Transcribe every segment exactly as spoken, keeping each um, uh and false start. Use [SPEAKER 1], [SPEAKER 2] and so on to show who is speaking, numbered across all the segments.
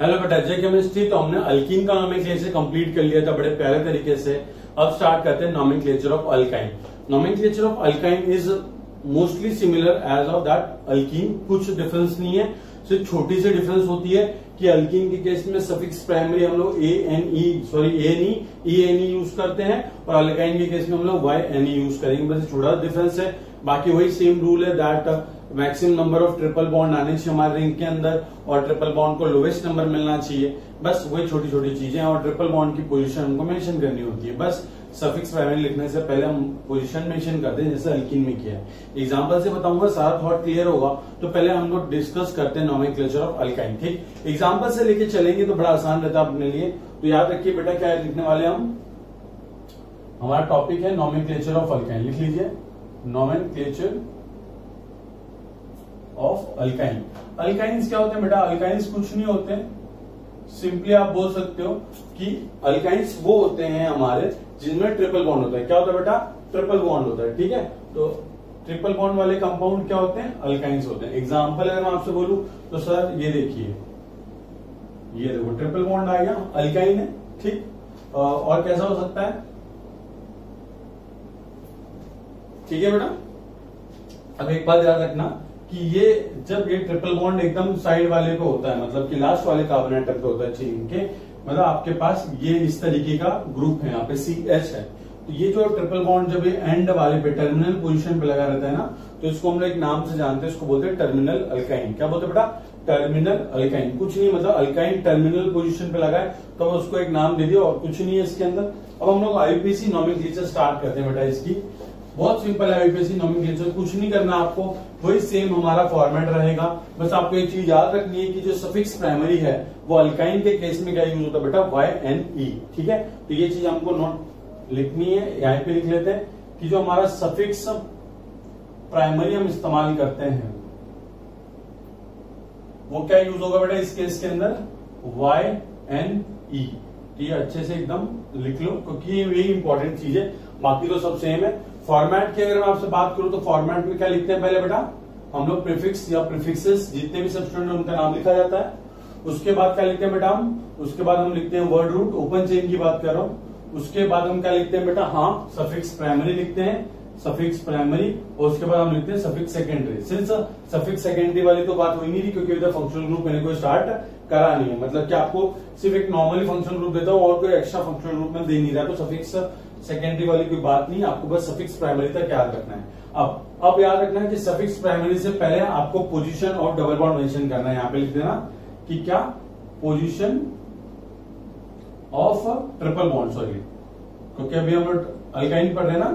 [SPEAKER 1] Hello बेटा, जय chemistry. तो हमने अल्कीन का नोमेनक्लेचर कंप्लीट कर लिया था बड़े प्यारे तरीके से। अब स्टार्ट करते हैं nomenclature of alkyne. Nomenclature of alkyne is mostly similar as of that alkene. कुछ डिफरेंस नहीं है, सिर्फ छोटी सी डिफरेंस होती है कि अल्कीन के केस में सफिक्स प्राइमरी हम लोग A N E sorry A N E E N E use करते हैं और अल्काइन के केस में हम लोग वाई एन ई यूज करेंगे। बस छोटा डिफरेंस है, बाकी वही सेम रूल है that maximum number of triple bond आने चाहिए हमारे रिंग के अंदर और ट्रिपल बॉन्ड को लोवेस्ट नंबर मिलना चाहिए। बस वही छोटी छोटी चीजें और ट्रिपल बॉन्ड की पोजीशन हमको मेंशन करनी होती है। बस सफिक्स प्राइमरी लिखने से पहले हम पोजीशन मेंशन करते हैं, जैसे अल्कीन में किया है। एग्जांपल से बताऊंगा, सारा थॉट क्लियर होगा। तो पहले हम लोग डिस्कस करते हैं नोमेनक्लेचर ऑफ अल्काइन। ठीक, एग्जांपल से लेके चलेंगे तो बड़ा आसान रहता है अपने लिए। तो याद रखिए बेटा, क्या लिखने वाले हम, हमारा टॉपिक है नोमेनक्लेचर ऑफ अल्काइन। लिख लीजिए नोमेनक्लेचर ऑफ अल्काइन। अल्काइंस क्या होते हैं बेटा? अल्काइंस कुछ नहीं होते, सिंपली आप बोल सकते हो कि अल्काइंस वो होते हैं हमारे जिनमें ट्रिपल बॉन्ड होता है। क्या होता है बेटा? ट्रिपल बॉन्ड होता है। ठीक है, तो ट्रिपल बॉन्ड वाले कंपाउंड क्या होते हैं? अल्काइंस होते हैं। एग्जांपल अगर मैं आपसे बोलूं तो सर ये देखिए, ये देखो ट्रिपल बॉन्ड आ गया, अल्काइन है। ठीक, और कैसा हो सकता है? ठीक है बेटा, अब एक बात याद रखना कि ये जब ये ट्रिपल बॉन्ड एकदम साइड वाले पे होता है, मतलब कि लास्ट वाले कार्बन एटम पे होता है चेन के, मतलब आपके पास ये इस तरीके का ग्रुप है, यहाँ पे सी एच है। तो ये जो ट्रिपल बॉन्ड जब ये एंड वाले पे टर्मिनल पोजीशन पे लगा रहता है ना, तो इसको हम लोग एक नाम से जानते हैं, इसको बोलते हैं टर्मिनल अल्काइन। क्या बोलते हैं बेटा? Terminal alkyne. कुछ नहीं, मतलब अल्काइन टर्मिनल पोजीशन पे लगा है तो उसको एक नाम दे दिया और कुछ नहीं है इसके अंदर। अब हम लोग आईपीसी नोमेनक्लेचर स्टार्ट करते हैं बेटा। इसकी बहुत सिंपल है आईपीसी नोमेनक्लेचर, कुछ नहीं करना आपको, वही सेम हमारा फॉर्मेट रहेगा। बस आपको एक चीज याद रखनी है कि जो सफिक्स प्राइमरी है वो अल्काइन के केस में क्या यूज होता है बेटा? Y N E. ठीक है, तो ये चीज हमको नोट लिखनी है, यहां पे लिख लेते हैं कि जो हमारा सफिक्स प्राइमरी हम इस्तेमाल करते हैं वो क्या यूज होगा बेटा इस केस के अंदर? Y N E. ये अच्छे से एकदम लिख लो क्योंकि ये इंपॉर्टेंट चीज है, बाकी तो सब सेम है। फॉर्मेट की अगर मैं आपसे बात करूं तो फॉर्मेट में क्या लिखते हैं पहले बेटा? हम लोग प्रीफिक्स या प्रीफिक्सेस जितने भी सब्स्टिट्यूएंट उनका नाम लिखा जाता है। उसके बाद क्या लिखते हैं बेटा हम? उसके बाद हम लिखते हैं वर्ड रूट, ओपन चेन की बात कर रहा हूं। उसके बाद हम क्या लिखते हैं बेटा? हाँ, सफिक्स प्राइमरी लिखते हैं, सफिक्स प्राइमरी। और उसके बाद हम लिखते हैं suffix secondary. Since suffix secondary वाली तो बात हुई नहीं थी क्योंकि इधर फंक्शनल ग्रुप मैंने कोई स्टार्ट करा नहीं है, मतलब कि आपको सिर्फ एक नॉर्मली फंक्शनल ग्रुप देता हूं और कोई एक्स्ट्रा फंक्शनल ग्रुप में दे नहीं रहा, तो सफिक्स सेकेंडरी वाली कोई बात नहीं, आपको बस सफिक्स प्राइमरी तक याद रखना है। अब अब याद रखना है कि सफिक्स प्राइमरी से पहले आपको पोजीशन और डबल बॉन्ड मेंशन करना है। यहां पे लिख देना कि क्या? Position of triple bond, sorry क्योंकि अभी हम लोग अल्काइन पढ़ रहे हैं ना,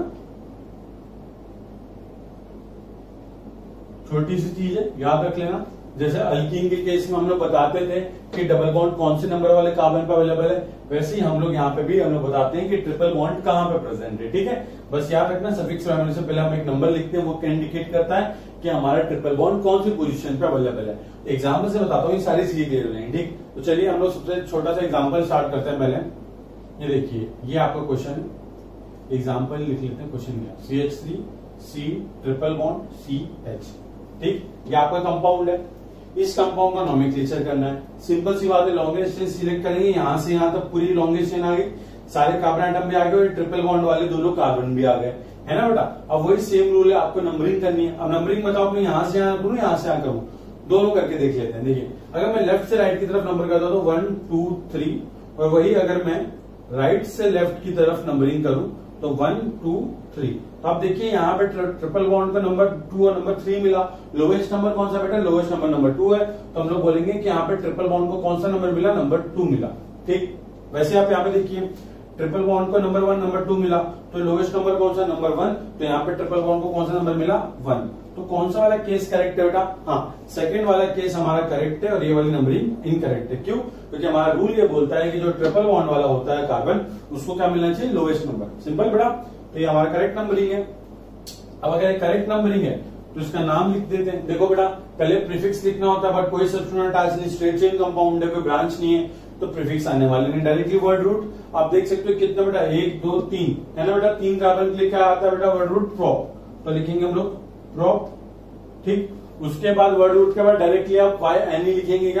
[SPEAKER 1] छोटी सी चीज है, याद रख लेना। जैसे अल्कीन के केस में हम लोग बताते थे कि डबल बॉन्ड कौन से नंबर वाले कार्बन पे अवेलेबल है, वैसे ही हम लोग यहाँ पे भी हम लोग बताते हैं कि ट्रिपल बॉन्ड कहाँ पे प्रेजेंट है। ठीक है, बस याद रखना सफिक्स प्राइमरी से पहले हम एक नंबर लिखते हैं, वो क्या इंडिकेट करता है कि हमारा ट्रिपल बॉन्ड कौन सी पोजीशन पे अवेलेबल है। एग्जाम्पल से बताता हूँ, ये सारी चीजें क्लियर हो जाएंगी। ठीक, तो चलिए हम लोग सबसे छोटा सा एग्जाम्पल स्टार्ट करते हैं। पहले ये देखिए, ये आपका क्वेश्चन है, एग्जाम्पल लिख लेते हैं। क्वेश्चन क्या? C H three C triple bond C H. ठीक, ये आपका कंपाउंड है, इस कंपाउंड का नोमेनक्लेचर करना है। सिंपल सी बात है, लॉन्गेस्ट चेन सिलेक्ट करेंगे, यहां से यहां तक पूरी लॉन्गेस्ट चेन आ गई, सारे कार्बन एटम भी आ गए और ट्रिपल बॉन्ड वाले दोनों कार्बन भी आ गए, है ना बेटा? अब वही सेम रूल है, आपको नंबरिंग करनी है। अब नंबरिंग बताओ कि यहां से यहां करूं, यहां से यहां करूं, दोनों करके देख लेते हैं। देखिए, अगर मैं लेफ्ट से राइट की तरफ नंबर करता हूं तो वन टू थ्री, और वही अगर मैं राइट से लेफ्ट की तरफ नंबरिंग करूं तो वन टू थ्री। तो आप देखिए यहाँ पे ट्रिपल बॉन्ड का नंबर टू और नंबर थ्री मिला। लोवेस्ट नंबर कौन सा बेटा? लोवेस्ट नंबर नंबर टू है, तो हम लोग बोलेंगे कि यहाँ पे ट्रिपल बॉन्ड को कौन सा नंबर मिला? नंबर टू मिला। ठीक, वैसे आप यहाँ पे देखिए ट्रिपल बॉन्ड को नंबर वन नंबर टू मिला, तो लोवेस्ट नंबर कौन सा? Number one. तो यहाँ पे ट्रिपल बॉन्ड को कौन सा नंबर मिला? वन। तो कौन सा वाला केस करेक्ट है बेटा? हाँ, सेकंड वाला केस हमारा करेक्ट है और ये वाली नंबरिंग इनकरेक्ट है। क्यों? क्योंकि हमारा रूल ये बोलता है कि जो ट्रिपल बॉन्ड वाला होता है कार्बन, उसको क्या मिलना चाहिए? Lowest number. सिंपल बेटा, तो ये हमारा करेक्ट नंबरिंग है। अब अगर करेक्ट नंबरिंग है तो इसका नाम लिख देते हैं। देखो बेटा, पहले प्रीफिक्स लिखना होता है, बट कोई सब्स्टिट्यूएंट आज नहीं, स्ट्रेट चेन कंपाउंड है, कोई ब्रांच नहीं है, तो प्रीफिक्स आने वाले नहीं, डायरेक्टली वर्ड रूट। आप देख सकते हो कितना बेटा? एक दो तीन, है ना बेटा? तीन कार्बन के लिए क्या आता है बेटा? वर्ड रूट प्रोप, तो लिखेंगे हम लोग प्रोप। ठीक, उसके बाद वर्ड रूट के बाद डायरेक्टली आप वाई एन ई लिखेंगे। क्या?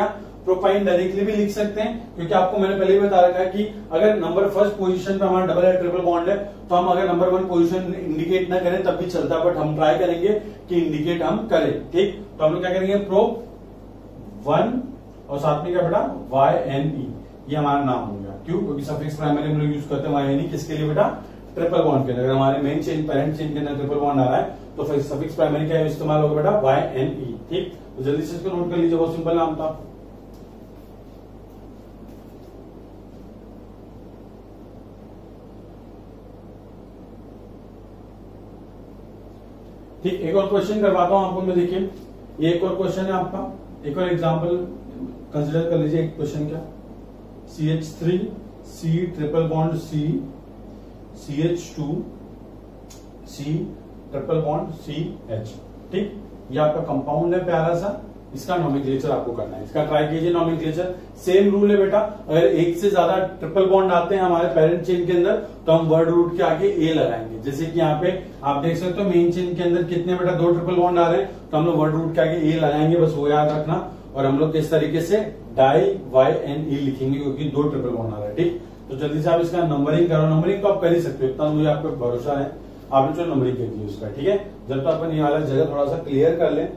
[SPEAKER 1] प्रोपाइन डायरेक्टली भी लिख सकते हैं, क्योंकि आपको मैंने पहले ही बता रखा है कि अगर नंबर फर्स्ट पोजीशन पे हमारा डबल है, ट्रिपल बॉन्ड है, तो हम अगर नंबर वन पोजीशन इंडिकेट ना करें तब भी चलता है, बट हम ट्राई करेंगे कि इंडिकेट हम करें। ठीक, तो हम लोग क्या करेंगे, प्रोप वन और साथ में क्या बेटा वाई एन ई, ये हमारा नाम हो गया। क्यों? क्योंकि सफिक्स प्राइमरी हम लोग यूज करते हैं वाई एन ई किसके लिए बेटा, ट्रिपल बॉन्ड के अंदर। अगर हमारे मेन चेन पेरेंट चेन के अंदर ट्रिपल बॉन्ड आ रहा है तो फिर सफिक्स प्राइमरी का इस्तेमाल होगा बेटा वाई एन ई। ठीक, तो जल्दी से इसको नोट कर लीजिए, बहुत सिंपल नाम था। ठीक, एक और क्वेश्चन करवाता हूं आपको मैं, देखिए ये एक और क्वेश्चन है आपका, एक और एग्जांपल कंसिडर कर लीजिए। एक क्वेश्चन क्या, C H three C triple bond C C H two C triple bond C H. ठीक, ये आपका कंपाउंड है प्यारा सा, इसका नोमेनक्लेचर आपको करना है, इसका ट्राई कीजिए नोमेनक्लेचर। सेम रूल है बेटा, अगर एक से ज्यादा ट्रिपल बॉन्ड आते हैं हमारे पेरेंट चेन के अंदर तो हम वर्ड रूट के आगे ए लगाएंगे। जैसे कि यहाँ पे आप देख सकते हो मेन चेन के अंदर कितने बेटा दो ट्रिपल बॉन्ड आ रहे हैं, तो हम लोग वर्ड रूट के आगे ए लगाएंगे, बस वो याद रखना। और हम लोग किस तरीके से डाई वाई एन ई लिखेंगे, क्योंकि दो ट्रिपल बॉन्ड आ रहा है। ठीक, तो जल्दी से आप इसका नंबरिंग करो, नंबरिंग तो आप कर ही सकते हो, इतना मुझे आप पे भरोसा है, आपने जो नंबरिंग कर दी उसका। ठीक है, जब तो अपन ये वाला जगह थोड़ा सा क्लियर कर ले,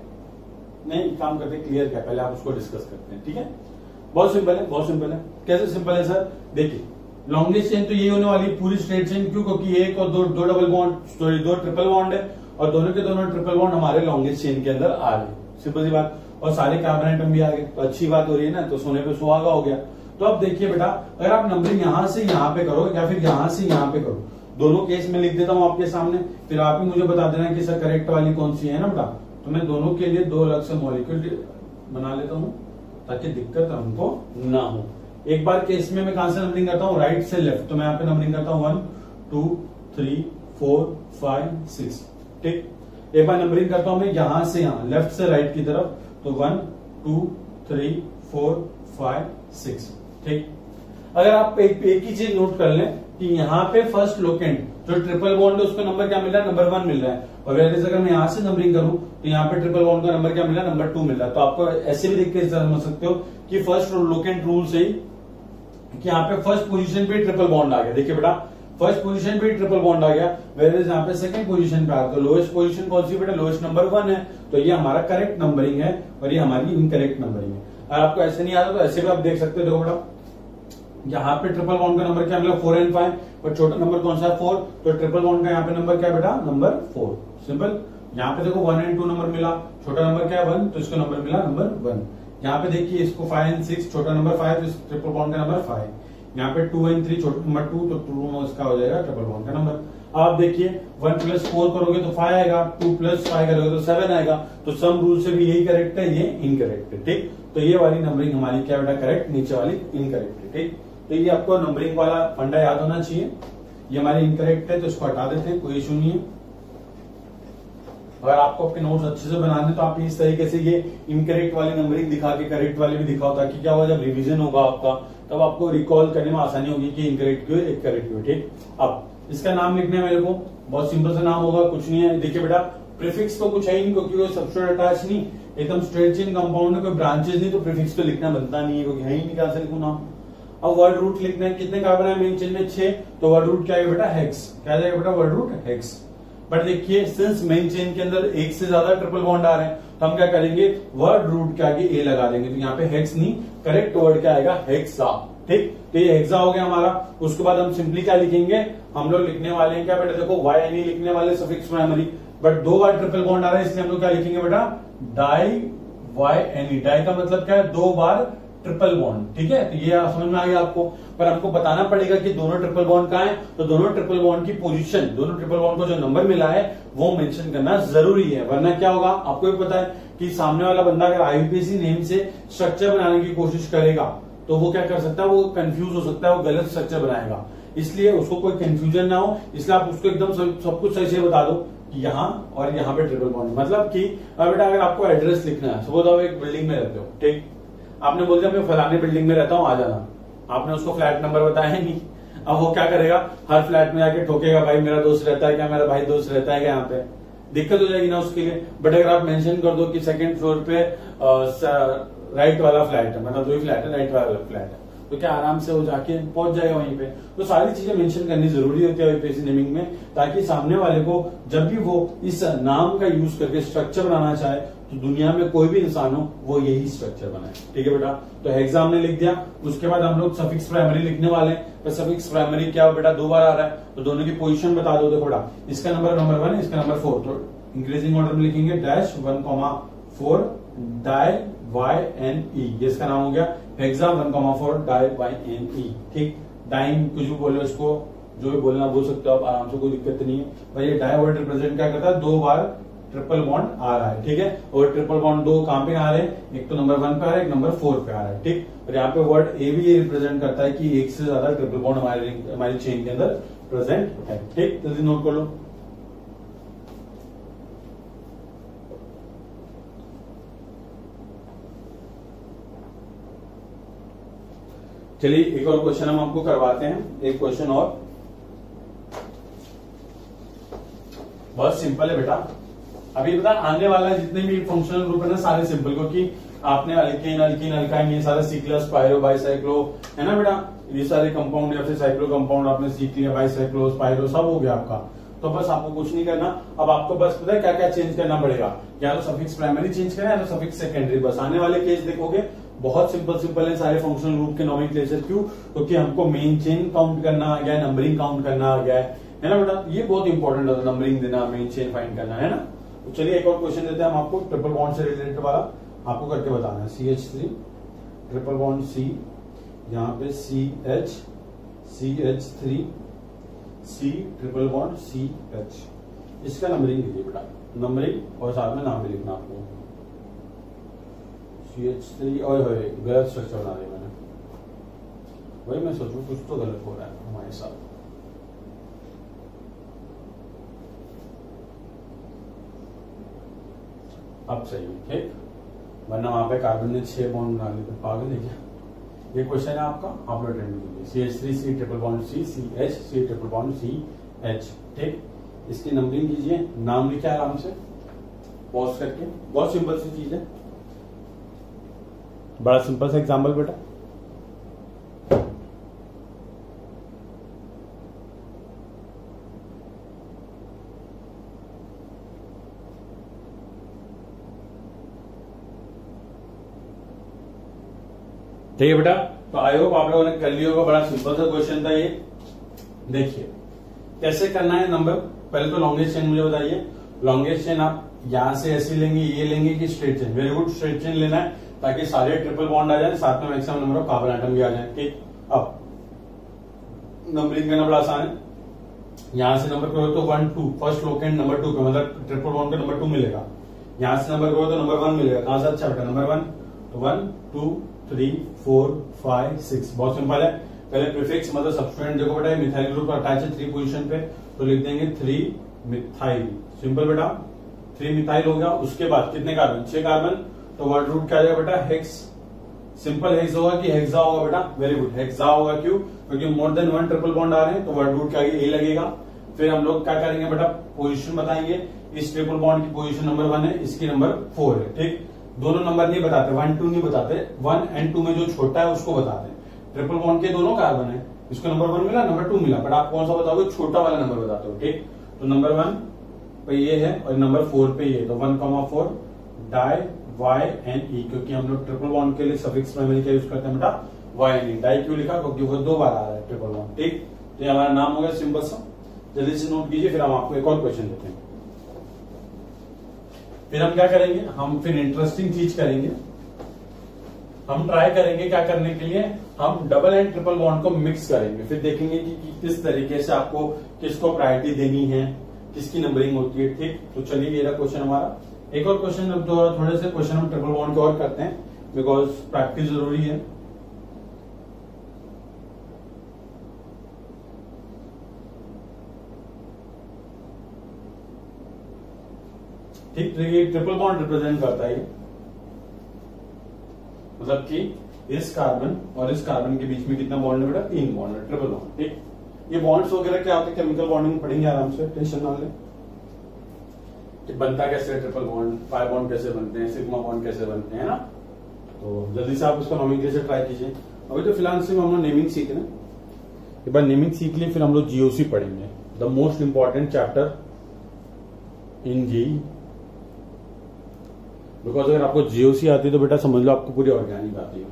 [SPEAKER 1] नहीं काम करते क्लियर क्या, पहले आप उसको डिस्कस करते हैं। ठीक है, बहुत सिंपल है, बहुत सिंपल है। कैसे सिंपल है सर, देखिए लॉन्गेस्ट चेन तो ये होने वाली पूरी स्ट्रेट चेन, क्यों? क्योंकि एक और दो दो डबल बॉन्ड सॉरी दो ट्रिपल बॉन्ड है और दोनों के दोनों ट्रिपल बॉन्ड हमारे लॉन्गेस्ट चेन के अंदर आ रहे, सिंपल सी बात। और सारे कार्बन एटम भी आ गए, तो अच्छी बात हो रही है ना, तो सोने पे सुहागा हो गया। तो अब देखिए बेटा, अगर आप नंबरिंग यहां से यहां पे करो या फिर यहां से यहां पे करो, दोनों केस में लिख देता हूं आपके सामने, फिर आप ही मुझे बता देना कि सर करेक्ट वाली कौन सी है ना बेटा। तो मैं दोनों के लिए दो अलग से मॉलिक्यूल बना लेता हूं ताकि दिक्कत हमको ना हो। एक बार केस में मैं कहां से नंबरिंग करता हूं, राइट से लेफ्ट, तो मैं यहाँ पे नंबरिंग करता हूं one two three four five six. ठीक, एक बार नंबरिंग करता हूं मैं यहां से यहां, लेफ्ट से राइट की तरफ, तो one two three four five six. ठीक, अगर आप एक, एक ही चीज नोट कर लें कि यहाँ पे फर्स्ट लोकेंट जो ट्रिपल बॉन्ड है उसको नंबर क्या मिल रहा है, नंबर वन मिल रहा है। और वैसे अगर मैं यहाँ से नंबरिंग करूं तो यहाँ पे ट्रिपल बॉन्ड का नंबर क्या मिल रहा है, नंबर टू मिल रहा है। तो आपको ऐसे भी देख के समझ सकते हो कि फर्स्ट लोकेंट रूल से ही कि यहाँ पे फर्स्ट पोजीशन पे ट्रिपल बॉन्ड आ गया। देखिए बेटा, फर्स्ट पोजीशन पे ट्रिपल बॉन्ड आ गया, वेयर यहाँ पे सेकंड पोजीशन पे आ गया। तो लोएस्ट पोजीशन कौन सी बेटा, लोएस्ट नंबर वन है, तो ये हमारा करेक्ट नंबरिंग है और ये हमारी इनकरेक्ट नंबरिंग है। अगर आपको ऐसे नहीं आता तो ऐसे भी आप देख सकते हो। देखो बेटा, यहाँ पे ट्रिपल बॉन्ड का नंबर क्या मिला, फोर एंड फाइव, और छोटा नंबर कौन सा है, फोर, तो ट्रिपल बॉन्ड का यहाँ पे नंबर क्या है बेटा, नंबर फोर। सिंपल, यहाँ पे देखो वन एंड टू नंबर मिला, छोटा नंबर क्या है वन, तो इसको नंबर मिला नंबर वन। यहाँ पे देखिए इसको फाइव एंड सिक्स, छोटा नंबर फाइव, तो ट्रिपल बॉन्ड का नंबर फाइव। यहाँ पे टू एंड थ्री, छोटा नंबर टू, तो टू इसका हो जाएगा ट्रिपल बॉन्ड का नंबर। आप देखिए वन प्लस फोर करोगे तो फाइव आएगा, टू प्लस फाइव करोगे तो सेवन आएगा। तो सम रूल से भी यही करेक्ट है, ये इनकरेक्ट है। ठीक, तो ये वाली नंबरिंग हमारी क्या बेटा करेक्ट, नीचे वाली इनकरेक्ट है। ठीक, तो ये आपको नंबरिंग वाला फंडा याद होना चाहिए। ये हमारी इनकरेक्ट है तो इसको हटा देते हैं, कोई इशू नहीं है। अगर आपको आपके नोट्स अच्छे से बनाने तो आप इस तरीके से ये इनकरेक्ट वाली नंबरिंग दिखा के करेक्ट वाली भी दिखाओ, ताकि क्या होगा जब रिवीजन होगा आपका तब आपको रिकॉल करने में आसानी होगी कि इनकरेक्ट क्यों है, करेक्ट क्यों। ठीक, अब इसका नाम लिखना है मेरे को, बहुत सिंपल सा नाम होगा, कुछ नहीं है। देखिए बेटा, प्रीफिक्स तो कुछ है ही नहीं, क्योंकि कोई सब्स्टिट्यूट अटैच नहीं, एकदम स्ट्रेट चेन कंपाउंड है, कोई ब्रांचेस नहीं, तो प्रीफिक्स तो लिखना बनता नहीं है, क्योंकि है ही नहीं, क्या से लिखूं नाम। अब वर्ड रूट लिखना है, कितने कार्बन है मेन चेन में, छह, तो वर्ड रूट क्या है बेटा, हेक्स। क्या जाएगा बेटा, वर्ड रूट हेक्स। बट देखिए सिंस मेन चेन के अंदर एक से ज्यादा ट्रिपल बॉन्ड आ रहे हैं तो हम क्या करेंगे, वर्ड रूट के आगे ए लगा देंगे, तो यहाँ पे हेक्स नहीं, करेक्ट वर्ड क्या आएगा, हेक्सा। ठीक, तो ये हेक्सा हो गया हमारा। उसके बाद हम सिंपली क्या लिखेंगे, हम लोग लिखने वाले हैं क्या बेटा, देखो वाई एन ई लिखने वाले सफिक्स प्राइमरी, बट दो बार ट्रिपल बॉन्ड आ रहा है इसलिए हम लोग क्या लिखेंगे बेटा, di Y N E. Di का मतलब क्या है, दो बार ट्रिपल बॉन्ड। ठीक है, तो ये समझ में आ गया आपको। पर हमको बताना पड़ेगा कि दोनों ट्रिपल बॉन्ड कहाँ है, तो दोनों ट्रिपल बॉन्ड की पोजीशन, दोनों ट्रिपल बॉन्ड को जो नंबर मिला है वो मेंशन करना जरूरी है, वरना क्या होगा आपको भी पता है कि सामने वाला बंदा अगर आईयूपीएसी नेम से स्ट्रक्चर बनाने की कोशिश करेगा तो वो क्या कर सकता है, वो कंफ्यूज हो सकता है, वो गलत स्ट्रक्चर बनाएगा। इसलिए उसको कोई कंफ्यूजन ना हो, इसलिए आप उसको एकदम सब कुछ सही से बता दो कि यहाँ और यहाँ पे ट्रिपल बॉन्ड, मतलब कि बेटा अगर आपको एड्रेस लिखना है, सपोज आप एक बिल्डिंग में रहते हो, ठीक, आपने बोल दिया मैं फलाने बिल्डिंग में रहता हूँ, आ जाना। आपने उसको फ्लैट नंबर बताया नहीं, अब वो क्या करेगा, हर फ्लैट में जाके ठोकेगा, भाई मेरा दोस्त रहता है क्या, मेरा भाई दोस्त रहता है क्या, यहाँ पे दिक्कत हो जाएगी ना उसके लिए। बट अगर आप मेंशन कर दो कि सेकंड फ्लोर पे राइट वाला फ्लैट है, मतलब दो ही फ्लैट है, राइट वाला फ्लैट है, तो क्या आराम से वो जाके पहुंच जाएगा वहीं पे। तो सारी चीजें मेंशन करनी जरूरी होती है यूपीएससी नेमिंग में, ताकि सामने वाले को जब भी वो इस नाम का यूज करके स्ट्रक्चर बनाना चाहे तो दुनिया में कोई भी इंसान हो वो यही स्ट्रक्चर बनाए। ठीक है बेटा, तो हेक्सा हमने लिख दिया। उसके बाद हम लोग सफिक्स प्राइमरी लिखने वाले हैं। तो सफिक्स प्राइमरी क्या बेटा दो बार आ रहा है, तो दोनों की पोजीशन बता दो। देखो बेटा, इसका नंबर नंबर वन, इसका नंबर फोर, तो इंक्रीजिंग ऑर्डर में लिखेंगे dash one comma four di Y N E, ये इसका नाम हो गया hexa one comma four di Y N E. ठीक, डाइन कुछ भी बोलो इसको, जो भी बोलना बोल सकते हो आप आराम से, कोई दिक्कत नहीं है भाई। ये डाई वर्ड रिप्रेजेंट क्या करता है, दो बार ट्रिपल बॉन्ड आ रहा है। ठीक है, और ट्रिपल बॉन्ड दो कहां पे आ रहे हैं, एक तो नंबर वन पे आ रहा है, एक नंबर फोर पे आ रहा है। ठीक, और यहाँ पे वर्ड ए भी ये रिप्रेजेंट करता है कि एक से ज्यादा ट्रिपल बॉन्ड हमारे हमारी चेन के अंदर प्रेजेंट है। ठीक, जल्दी नोट कर लो। चलिए एक और क्वेश्चन हम आपको करवाते हैं, एक क्वेश्चन और, बहुत सिंपल है बेटा। अभी बता आने वाला जितने भी फंक्शनल ग्रुप है ना सारे सिंपल, क्योंकि आपने अल्केन अल्कीन अल्काइन ये सारे सीख लिया, स्पाइरो बाइसाइक्लो है ना बेटा, ये सारे कंपाउंड या फिर साइक्लो कंपाउंड आपने सीख लिया, बाइसाइक्लो स्पाइरो सब हो गया आपका। तो बस आपको कुछ नहीं करना, अब आपको बस पता है क्या क्या चेंज करना पड़ेगा, या तो सफिक्स प्राइमरी चेंज करना है या तो सफिक्स सेकेंडरी। बस आने वाले केस देखोगे बहुत सिंपल सिंपल है सारे फंक्शनल ग्रुप के नोमेनक्लेचर। क्यों? क्योंकि हमको मेन चेन काउंट करना आ गया है, नंबरिंग काउंट करना आ गया है, है ना बेटा, ये बहुत इंपॉर्टेंट है, नंबरिंग देना, मेन चेन फाइंड करना, है ना। तो चलिए एक और क्वेश्चन देते हैं हम आपको, ट्रिपल बॉन्ड से रिलेटेड वाला आपको करके बताना है। C H three triple bond C, यहाँ पे C H C H three C triple bond C H, इसका नंबरिंग लीजिए बेटा, नंबरिंग और साथ में नाम भी लिखना आपको। सी एच थ्री और गलत स्ट्रक्चर बना दिया मैंने, वही मैं सोचूं कुछ तो गलत हो रहा है हमारे साथ। अब सही है, ठीक, वरना वहां पे कार्बन ने छह बॉन्ड बना लिए, पागल है क्या। ये क्वेश्चन है आपका, आप लोग अटेंड कीजिए। C H three C triple bond C C H C triple bond C H. ठीक, इसकी नंबरिंग कीजिए, नाम लिखिए आराम से पॉज करके, बहुत सिंपल सी चीज है, बड़ा सिंपल सा एग्जाम्पल बेटा। ठीक है बेटा, तो आई होप आप लोगों ने कर लिया होगा, बड़ा सिंपल सा क्वेश्चन था ये। देखिए कैसे करना है नंबर, पहले तो लॉन्गेस्ट चेन मुझे बताइए। लॉन्गेस्ट चेन आप यहां से ऐसे लेंगे, ये लेंगे कि straight chain? Very good, straight chain लेना है ताकि सारे ट्रिपल बॉन्ड आ जाए, साथ में maximum number of carbon atom भी आ जाए। ठीक, अब नंबरिंग करना बड़ा आसान है, यहां से नंबर करो तो one two, first locant number two पे, मतलब ट्रिपल बॉन्ड का नंबर टू मिलेगा। यहां से नंबर करो तो नंबर वन मिलेगा, कहां से? अच्छा बेटा नंबर वन, तो one two three four five six, बहुत सिंपल है। पहले प्रीफिक्स मतलब सब्स्टिट्यूएंट देखो बेटा, मिथाइल ग्रुप अटैच है थ्री पोजीशन पे, तो लिख देंगे थ्री मिथाइल, सिंपल बेटा, थ्री मिथाइल हो गया। उसके बाद कितने कार्बन? छह कार्बन, तो वर्ड रूट क्या आ जाएगा बेटा? हेक्स, सिंपल हेक्स होगा कि हेक्सा होगा बेटा? वेरी गुड, हेक्सा होगा। क्यों? क्योंकि more than one triple bond आ रहे हैं, तो वर्ड रूट क्या ए लगेगा। फिर हम लोग क्या करेंगे बेटा? पोजीशन बताएंगे, इस ट्रिपल बॉन्ड की पोजीशन नंबर वन है, इसकी नंबर फोर है। ठीक, दोनों नंबर नहीं बताते, वन टू नहीं बताते, वन एंड टू में जो छोटा है उसको बताते हैं। ट्रिपल बॉन्ड के दोनों कार्बन है, इसको नंबर वन मिला, नंबर टू मिला, बट आप कौन सा बताओगे? छोटा वाला नंबर बताते हो। ठीक, तो नंबर वन पे ये है और नंबर फोर पे ये, तो one comma four di Y N E, क्योंकि हम लोग ट्रिपल बॉन्ड के लिए सफिक्स प्राइमरी का यूज करते हैं बेटा वाई एन ई। डाई क्यों लिखा? क्योंकि वो दो बार आ रहा है ट्रिपल बॉन्ड। ठीक, तो ये हमारा नाम हो गया सिंपल सा, जल्दी से नोट कीजिए, फिर हम आपको एक और क्वेश्चन देते हैं। फिर हम क्या करेंगे? हम फिर इंटरेस्टिंग चीज करेंगे, हम ट्राई करेंगे क्या करने के लिए, हम डबल एंड ट्रिपल बॉन्ड को मिक्स करेंगे, फिर देखेंगे कि, कि किस तरीके से आपको किसको प्रायोरिटी देनी है, किसकी नंबरिंग होती है। ठीक, तो चलिए ये रहा क्वेश्चन हमारा। एक और क्वेश्चन, अब तो थोड़े से क्वेश्चन हम ट्रिपल बॉन्ड के और करते हैं, बिकॉज प्रैक्टिस जरूरी है। ठीक, तो ये ट्रिपल बॉन्ड रिप्रेजेंट करता है, मतलब कि इस कार्बन और इस कार्बन के बीच में कितना बॉन्ड है बेटा? तीन बॉन्ड है, ट्रिपल बॉन्ड। ठीक, ये बॉन्ड्स वगैरह क्या होते हैं केमिकल बॉन्डिंग पढ़ेंगे आराम से, टेंशन ना ले। बनता कैसे ट्रिपल बॉन्ड, फाइव बॉन्ड कैसे बनते हैं, सिग्मा बॉन्ड कैसे बनते हैं ना, तो जल्दी से आप उसका नॉमेनक्लेचर ट्राई कीजिए। अभी तो फिलहाल सिर्फ हम लोग नेमिंग सीख रहे हैं, एक बार नेमिंग सीख लिए फिर हम लोग जीओसी पढ़ेंगे, the most important chapter in जी। बिकॉज अगर आपको जीओसी आती है तो बेटा समझ लो आपको पूरी ऑर्गेनिक आती है,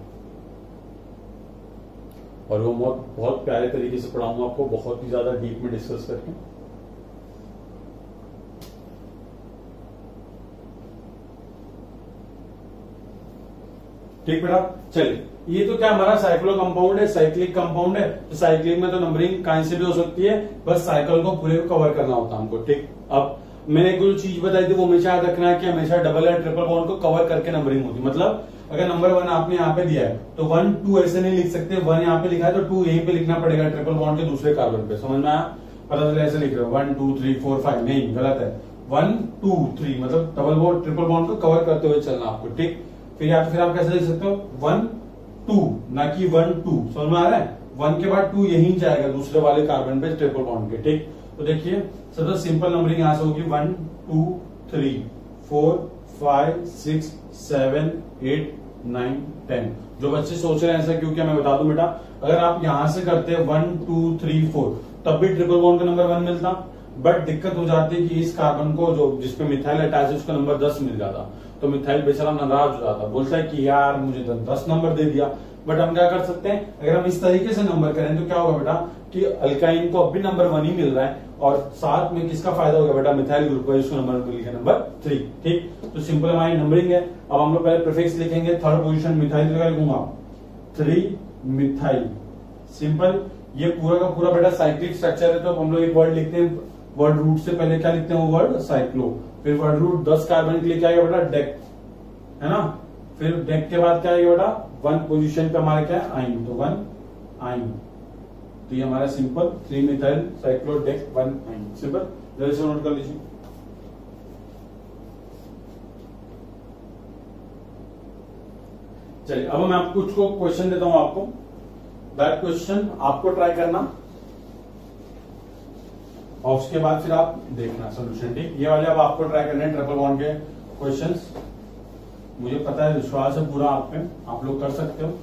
[SPEAKER 1] और वो बहुत बहुत प्यारे तरीके से पढ़ाऊंगा आपको, बहुत ही ज्यादा डीप में डिस्कस करके। ठीक बेटा, चलिए ये तो क्या हमारा साइक्लो कंपाउंड है, साइक्लिक कंपाउंड है, तो साइक्लिक में तो नंबरिंग कहां से भी हो सकती है, बस साइकिल को पूरे को कवर करना होता है हमको। ठीक, अब मैंने एक जो चीज बताई थी वो हमेशा याद रखना है कि हमेशा डबल एंड ट्रिपल बॉन्ड को कवर करके नंबरिंग होती है। मतलब अगर नंबर वन आपने यहाँ पे दिया है तो वन टू ऐसे नहीं लिख सकते, वन यहाँ पे लिखा है तो टू यहीं पे लिखना पड़ेगा ट्रिपल बॉन्ड के दूसरे कार्बन पे, समझ में आया? पता चला ऐसे लिख रहे हो one two three four five, नहीं गलत है, वन टू थ्री मतलब डबल बॉन्ड ट्रिपल बॉन्ड को कवर करते हुए चलना आपको। ठीक, फिर या फिर आप कैसे लिख सकते हो वन टू, ना कि वन टू, समझ में आ रहा है? वन के बाद टू यहीं जाएगा दूसरे वाले कार्बन पे ट्रिपल बॉन्ड के। ठीक, तो देखिए सबसे सिंपल नंबरिंग यहां से होगी one two three four five six seven eight nine ten. जो बच्चे सोच रहे हैं ऐसा क्यों, क्या मैं बता दूं बेटा, अगर आप यहां से करते हैं वन टू थ्री फोर तब भी ट्रिपल बॉन्ड का नंबर वन मिलता, बट दिक्कत हो जाती है कि इस कार्बन को जो जिसपे मिथाइल अटैच है उसका नंबर दस मिल जाता, तो मिथाइल बेचारा नाराज हो जाता, बोलता है कि यार मुझे तो दस नंबर दे दिया। बट हम क्या कर सकते हैं, अगर हम इस तरीके से नंबर करें तो क्या होगा बेटा कि अल्काइन को अब भी नंबर वन ही मिल रहा है, और साथ में किसका फायदा होगा बेटा, मिथाइल ग्रुप का, इसको नंबर मिल गया नंबर थ्री। ठीक, तो सिंपल हमारी नंबरिंग है। अब हम लोग पहले प्रीफिक्स लिखेंगे, थर्ड पोजीशन मिथाइल का लिखूंगा थ्री मिथाइल, सिंपल। ये पूरा का पूरा बेटा साइक्लिक स्ट्रक्चर है, तो हम लोग एक वर्ड लिखते हैं, वर्ड रूट से पहले क्या लिखते हैं वो वर्ड साइक्लो, फिर वर्ड रूट दस कार्बन के लिए क्या आएगा बेटा डेक, है ना, फिर डेक के बाद क्या आएगा बेटा वन पोजीशन पे हमारा क्या है आइन, तो वन आइन, तो ये हमारा simple three methyl cyclo dec one yne, simple. जल्दी से नोट कर लीजिए। चलिए अब मैं आपको कुछ को क्वेश्चन देता हूं आपको, दैट क्वेश्चन आपको ट्राई करना और उसके बाद फिर आप देखना सोल्यूशन। ठीक, ये वाले अब आपको ट्राई करने हैं ट्रिपल बॉन्ड के क्वेश्चंस। मुझे पता है, विश्वास है पूरा आप पे, आप लोग कर सकते हो।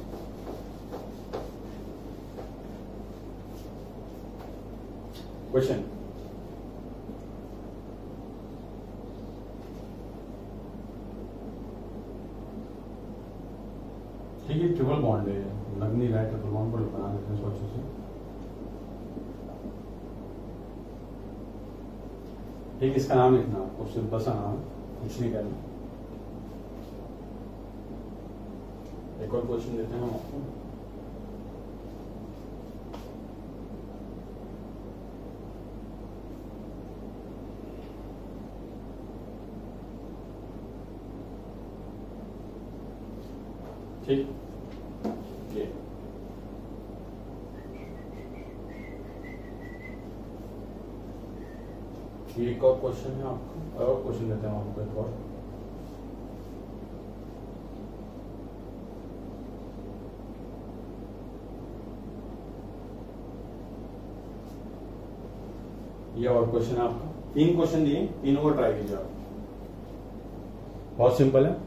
[SPEAKER 1] क्वेश्चन, ठीक है, ट्रिपल बॉन्ड है, लग नहीं रहा है ट्रिपल बॉन्ड पर बना देते हैं अच्छे से। ठीक, इसका नाम लिखना आपको, सिंपल सा नाम, कुछ नहीं करना। एक और क्वेश्चन देते हैं हम आपको, ठीक, ये एक और क्वेश्चन है आपको, और क्वेश्चन देते हैं आपको एक और। ये और क्वेश्चन है आपका, तीन क्वेश्चन दिए, तीनों को ट्राई कीजिए आप, बहुत सिंपल है।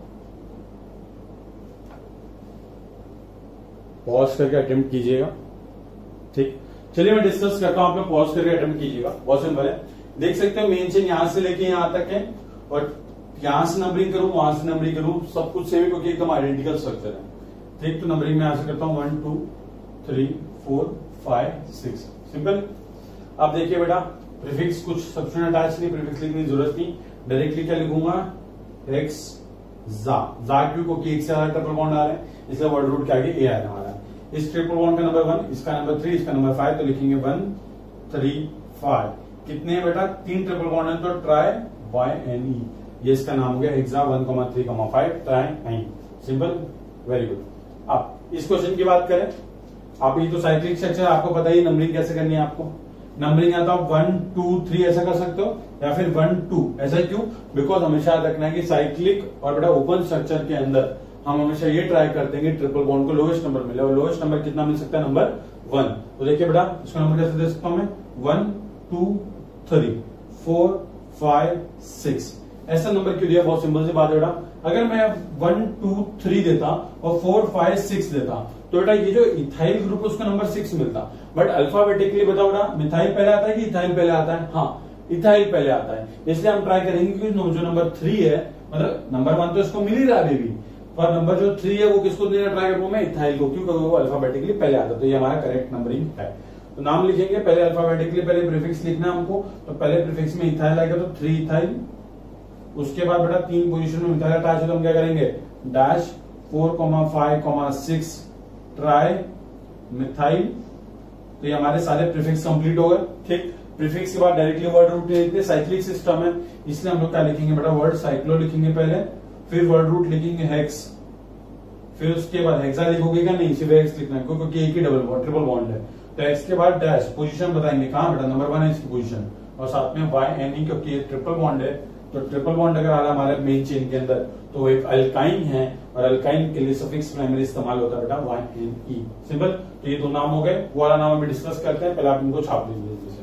[SPEAKER 1] पॉज करके अटेम्प्ट कीजिएगा। ठीक, चलिए मैं डिस्कस करता हूं, आप लोग पॉज करके अटेम्प्ट कीजिएगा, बहुत सिंपल है। देख सकते हो मेन चेन यहां से लेके यहां तक है, और यहां से नंबरिंग करूं वहां से नंबरिंग करूं सब कुछ सेम है क्योंकि एकदम आइडेंटिकल स्ट्रक्चर है। ठीक, तो नंबरिंग में यहां से करता हूं one two three four five six, simple. अब देखिए बेटा प्रीफिक्स कुछ सब्स्टिट्यूशन अटैच नहीं, प्रीफिक्स लिखने की जरूरत नहीं, डायरेक्टली क्या लिखूंगा एक्स जा, जा क्यों, क्योंकि एक से ज्यादा ट्रिपल बॉन्ड आ रहे हैं, इसलिए वर्ड रूट के आगे ए आ रहा हमारा। इस ट्रिपल बॉन्ड का नंबर वन, इसका नंबर थ्री, इसका नंबर फाइव, तो लिखेंगे वन थ्री फाइव। कितने हैं बेटा, तीन ट्रिपल बॉन्ड है, तो ट्राई वाई एन ई, ये इसका नाम हो गया hexa one comma three comma five tri ene, simple, very good. अब इस क्वेश्चन की बात करें, आप ये तो साइक्लिक स्ट्रक्चर आपको पता ही, नंबरिंग कैसे करनी है आपको, नंबरिंग या तो आप वन टू थ्री ऐसा कर सकते हो या फिर वन टू, ऐसा क्यों, बिकॉज हमेशा याद रखना है कि साइक्लिक और बेटा ओपन स्ट्रक्चर के अंदर हम हमेशा ये ट्राई करते हैं कि ट्रिपल बॉन्ड को लोएस्ट नंबर मिले, और लोएस्ट नंबर कितना मिल सकता है, नंबर वन। तो देखिए बेटा इसका नंबर कैसे दे सकता हूं मैं, one two three four five six, ऐसा नंबर क्यों दिया? बहुत सिंपल सी बात है बेटा, अगर मैं वन टू थ्री देता और फोर फाइव सिक्स देता तो बेटा ये जो इथाइल ग्रुप है उसका नंबर सिक्स मिलता। बट अल्फाबेटिकली बताओ बेटा, मिथाइल पहले आता है कि इथाइल पहले आता है? हाँ, इथाइल पहले आता है। इसलिए हम ट्राई करेंगे कि जो नंबर थ्री है, मतलब नंबर वन तो इसको मिल ही रहा है अभी भी, पर नंबर जो थ्री है वो किसको देना ट्राई करूंगा मैं? इथाइल को, क्यों? क्योंकि वो अल्फाबेटिकली पहले आता है। तो ये हमारा करेक्ट नंबरिंग है। तो नाम लिखेंगे पहले अल्फाबेटिकली, पहले प्रीफिक्स लिखना है हमको। तो पहले प्रीफिक्स में इथाइल आएगा तो थ्री इथाइल। उसके बाद बेटा तीन पोजीशन में मिथाइल अटैच है तो हम क्या करेंगे? Dash four comma five comma six tri methyl. तो ये हमारे सारे प्रीफिक्स कंप्लीट हो गए। ठीक, प्रीफिक्स के बाद डायरेक्टली वर्ड रूट लिखते, साइक्लिक सिस्टम है इसलिए हम लोग क्या लिखेंगे बेटा? वर्ड साइक्लो लिखेंगे पहले, फिर वर्ड रूट लिखेंगे हेक्स, फिर उसके बाद हेक्सा लिखोगे क्या? नहीं, सिर्फ हेक्स लिखना है क्योंकि एक ही डबल बॉन्ड ट्रिपल बॉन्ड है। तो एक्स के बाद डैश, पोजीशन बताएंगे कहां बेटा? नंबर वन है इसकी पोजीशन, और साथ में वाई एन ई, क्योंकि ये ट्रिपल बॉन्ड है। तो ट्रिपल बॉन्ड अगर आ रहा है हमारे मेन चेन के अंदर तो वो एक अल्काइन है, और अल्काइन के लिए सफिक्स प्राइमरी इस्तेमाल होता है बेटा वाई एन ई। सिंपल। तो ये दो नाम हो गए, वो वाला नाम अभी डिस्कस करते हैं, पहले आप इनको छाप लीजिए। जैसे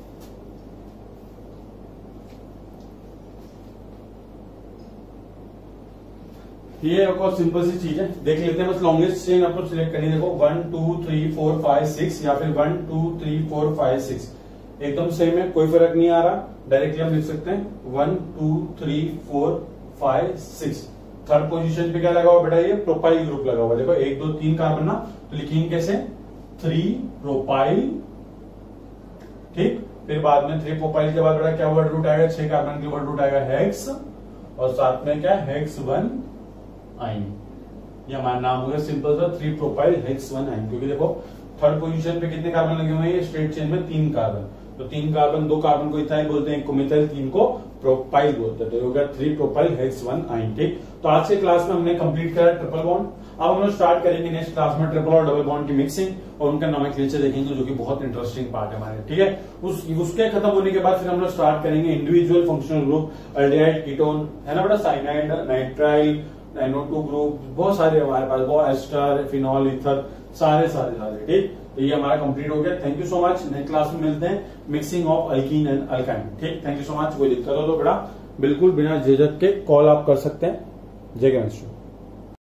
[SPEAKER 1] ये एक और सिंपल सी चीज है, देख लेते हैं। बस लॉन्गेस्ट चेन आपको सिलेक्ट करनी है। देखो one two three four five six या फिर one two three four five six एकदम सेम है, कोई फर्क नहीं आ रहा। डायरेक्टली हम लिख सकते हैं one two three four five six. Third position पे क्या लगा हुआ बेटा? ये प्रोपाइल ग्रुप लगा हुआ। देखो एक दो तीन कार्बन ना, तो लिखेंगे कैसे? Three propyl. ठीक, फिर बाद में थ्री प्रोपाइल के बाद बेटा क्या वर्ड रूट आएगा? छह कार्बन के वर्ड रूट आएगा हेक्स, और साथ में क्या? Hex one yne. ये हमारा नाम हो गया सिंपल सा three propyl hex one yne. क्योंकि देखो थर्ड पोजीशन पे कितने कार्बन लगे हुए हैं? स्ट्रेट चेन में तीन कार्बन। तो तीन कार्बन, दो कार्बन को इथाइल बोलते हैं, एक को मिथाइल, तीन को प्रोपाइल बोलते हैं। तो हो गया three propyl hex one yne. ठीक, तो आज के क्लास में हमने कंप्लीट करा ट्रिपल बॉन्ड। अब हम लोग स्टार्ट करेंगे नेक्स्ट क्लास में ट्रिपल और डबल बॉन्ड की मिक्सिंग और उनका नोमेनक्लेचर देखेंगे, जो कि बहुत इंटरेस्टिंग पार्ट है हमारे। ठीक है, उस उसके खत्म होने के बाद फिर हम लोग स्टार्ट करेंगे individual functional group, aldehyde, ketone, है ना बेटा, cyanide, nitrile, N O two group, बहुत सारे हमारे पास, वो एस्टर, फिनॉल, ईथर, सारे सारे सारे। ठीक, तो ये हमारा कंप्लीट हो गया। Thank you so much. Next class में मिलते हैं mixing of alkene and alkyne. ठीक, थैंक यू सो मच। कोई दिक्कत हो तो बेटा बिल्कुल बिना झिझक के कॉल आप कर सकते हैं। जय गणेश।